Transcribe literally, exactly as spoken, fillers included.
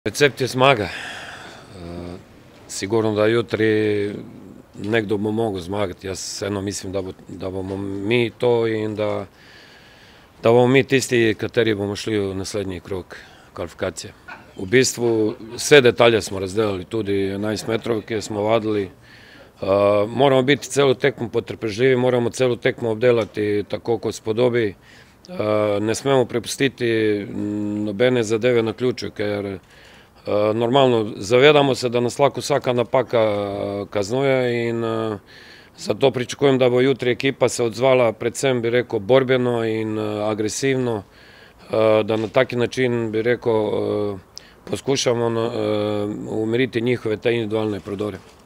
Recept je zmaga. Sigurno da jutri nekdo bo mogel zmagati. Jaz vseeno mislim, da bomo mi to in da bomo mi tisti, kateri bomo šli v naslednji krog kvalifikacije. V bistvu vse detalje smo razdelali, tudi enajst metrov, ki smo vadili. Moramo biti celo tekmo potrpežljivi, moramo celo tekmo obdelati tako, kot spodobi. Ne smemo prepustiti nobene zadeve na ključu, ker normalno zavedamo se, da nas lahko vsaka napaka kaznuje in zato pričakujem, da bo jutri ekipa se odzvala predvsem, bi rekel, borbeno in agresivno, da na taki način, bi rekel, poskušamo umiriti njihove te individualne prodore.